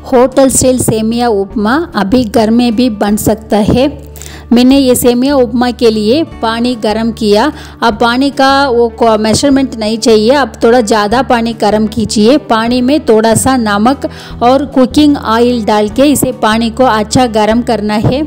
Hotel style semiya उपमा अभी घर में भी बन सकता है। मैंने ये सेमिया उपमा के लिए पानी गरम किया। अब पानी का वो मेजरमेंट नहीं चाहिए, अब थोड़ा ज़्यादा पानी गरम कीजिए। पानी में थोड़ा सा नमक और कुकिंग ऑयल डाल के इसे पानी को अच्छा गरम करना है।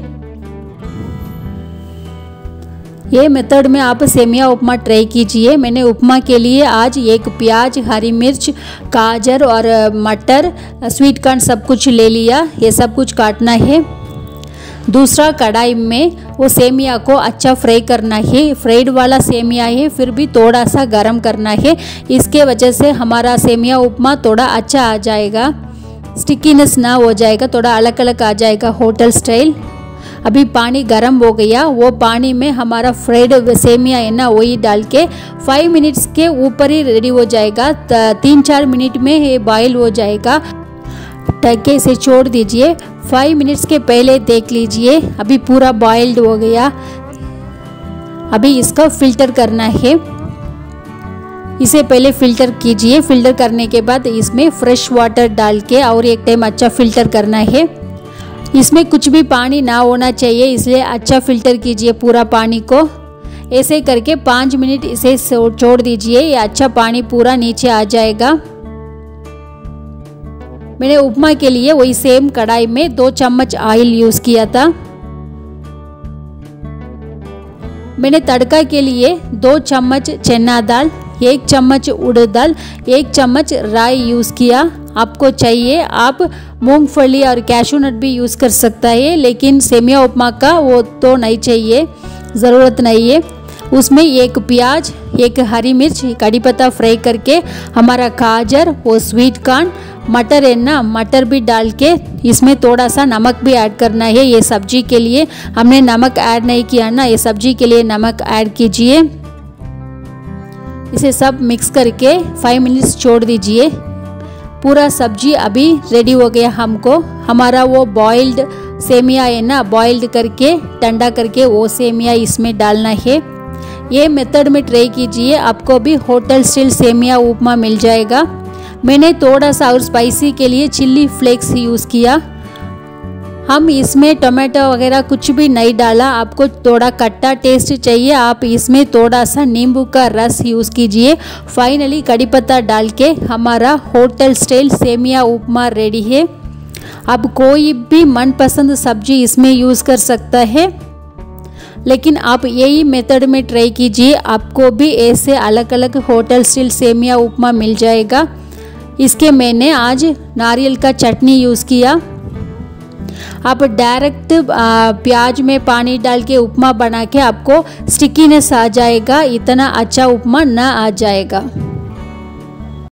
ये मेथड में आप सेमिया उपमा ट्राई कीजिए। मैंने उपमा के लिए आज एक प्याज, हरी मिर्च, गाजर और मटर, स्वीट कॉर्न सब कुछ ले लिया। ये सब कुछ काटना है। दूसरा कढ़ाई में वो सेमिया को अच्छा फ्राई करना है। फ्राइड वाला सेमिया है, फिर भी थोड़ा सा गरम करना है। इसके वजह से हमारा सेमिया उपमा थोड़ा अच्छा आ जाएगा, स्टिकीनेस ना हो जाएगा, थोड़ा अलग अलग आ जाएगा होटल स्टाइल। अभी पानी गरम हो गया, वो पानी में हमारा फ्राइड सेमिया है ना वही डाल के 5 मिनट्स के ऊपर ही रेडी हो जाएगा। 3-4 मिनट में ये बॉयल हो जाएगा। ढक के इसे छोड़ दीजिए। 5 मिनट्स के पहले देख लीजिए, अभी पूरा बॉइल्ड हो गया। अभी इसका फिल्टर करना है। इसे पहले फिल्टर कीजिए। फिल्टर करने के बाद इसमें फ्रेश वाटर डाल के और एक टाइम अच्छा फिल्टर करना है। इसमें कुछ भी पानी ना होना चाहिए, इसलिए अच्छा फिल्टर कीजिए पूरा पानी को। ऐसे करके 5 मिनट इसे छोड़ दीजिए, ये अच्छा पानी पूरा नीचे आ जाएगा। मैंने उपमा के लिए वही सेम कढ़ाई में 2 चम्मच ऑयल यूज़ किया था। मैंने तड़का के लिए 2 चम्मच चना दाल, 1 चम्मच उड़द दाल, 1 चम्मच राई यूज़ किया। आपको चाहिए आप मूंगफली और कैशू नट भी यूज़ कर सकता है, लेकिन सेमिया उपमा का वो तो नहीं चाहिए, ज़रूरत नहीं है। उसमें 1 प्याज, 1 हरी मिर्च, कड़ी पत्ता फ्राई करके हमारा गाजर, वो स्वीट कॉर्न, मटर है ना, मटर भी डाल के इसमें थोड़ा सा नमक भी ऐड करना है। ये सब्जी के लिए हमने नमक ऐड नहीं किया ना, ये सब्जी के लिए नमक ऐड कीजिए। इसे सब मिक्स करके 5 मिनट्स छोड़ दीजिए। पूरा सब्जी अभी रेडी हो गया हमको। हमारा वो बॉइल्ड सेमिया है ना, बॉइल्ड करके ठंडा करके वो सेमिया इसमें डालना है। ये मेथड में ट्राई कीजिए, आपको भी होटल स्टाइल सेमिया उपमा मिल जाएगा। मैंने थोड़ा सा और स्पाइसी के लिए चिल्ली फ्लेक्स यूज़ किया। हम इसमें टमाटो वगैरह कुछ भी नहीं डाला। आपको थोड़ा खट्टा टेस्ट चाहिए, आप इसमें थोड़ा सा नींबू का रस यूज़ कीजिए। फाइनली कड़ी पत्ता डाल के हमारा hotel style semiya upma ready है। अब कोई भी मनपसंद सब्जी इसमें यूज़ कर सकता है, लेकिन आप यही मेथड में ट्राई कीजिए, आपको भी ऐसे अलग अलग होटल स्टाइल सेमिया उपमा मिल जाएगा। इसके मैंने आज नारियल का चटनी यूज़ किया। आप डायरेक्ट प्याज में पानी डाल के उपमा बना के आपको स्टिकीनेस आ जाएगा, इतना अच्छा उपमा ना आ जाएगा।